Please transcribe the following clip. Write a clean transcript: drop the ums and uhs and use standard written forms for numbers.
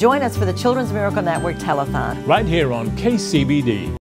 Join us for the Children's Miracle Network Telethon. Right here on KCBD.